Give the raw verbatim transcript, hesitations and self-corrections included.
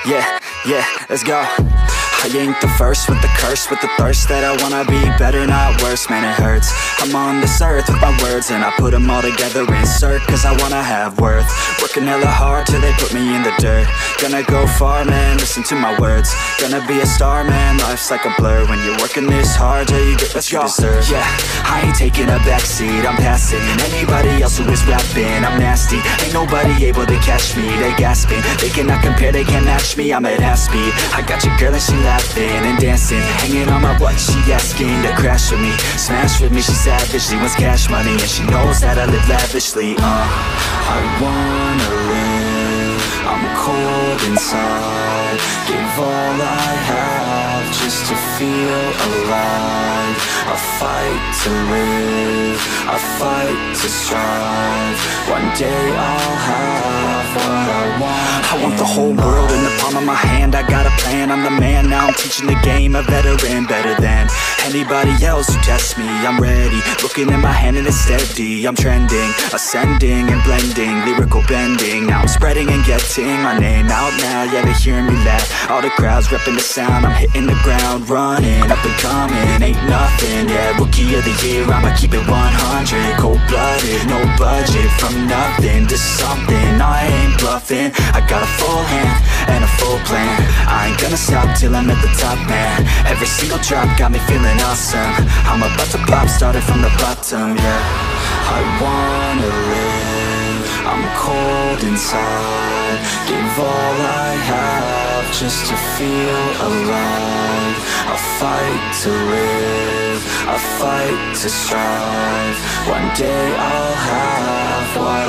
Yeah, yeah, let's go. I ain't the first with the curse, with the thirst that I wanna be better, not worse, man it hurts. I'm on this earth with my words and I put them all together, insert, cause I wanna have worth. Working hella hard till they put me in the dirt. Gonna go far, man, listen to my words. Gonna be a star, man, life's like a blur. When you're working this hard, yeah, you get what you deserve. Yeah, I ain't taking a backseat, I'm passing anybody else who is rapping. I'm nasty, ain't nobody able to catch me. They gasping, they cannot compare, they can't match me. I'm at half speed, I got your girl and she laughing and dancing, hanging on my butt, she asking to crash with me, smash with me, she savage, she wants cash money, and she knows that I live lavishly. Uh, I wanna live, I'm cold inside, give all I have just to feel alive. I fight to live, I fight to strive, one day I'll have what I want. I want the whole world in the palm of my hand, I got a plan, I'm the man, now I'm teaching the game, a veteran, better than anybody else who tests me. I'm ready, looking at my hand and it's steady, I'm trending, ascending and blending, lyrical bending, now I'm spreading and getting my name out now, yeah they hearing me laugh, all the crowds repping the sound, I'm hitting the ground running, up and coming, ain't nothing, yeah rookie of the year, I'ma keep it one hundred, cold-blooded, no budget, from nothing to something, I ain't bluffing, I got a full hand and a full plan, I ain't gonna stop till I'm at the top, man, every single drop got me feeling awesome, I'm about to pop, started from the bottom, yeah, I wanna live, I'm cold inside, give all I have just to feel alive, I fight to live, I fight to strive, one day I'll have what